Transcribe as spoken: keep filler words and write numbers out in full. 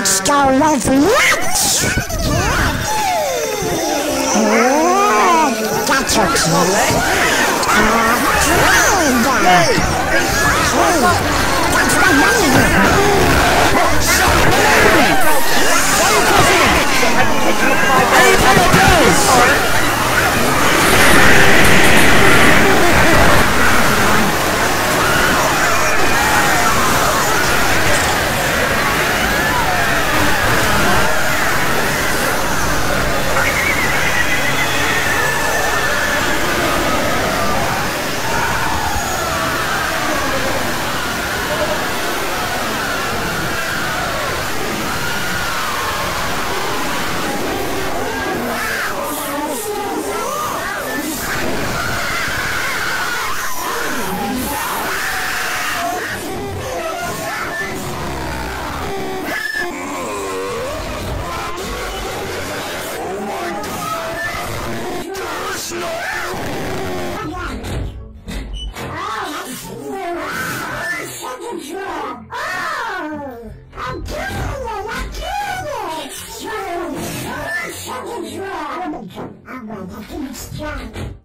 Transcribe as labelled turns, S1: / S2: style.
S1: Let's go with lunch! Oh, got your kid. Uh, hey! That's my I'm gonna finish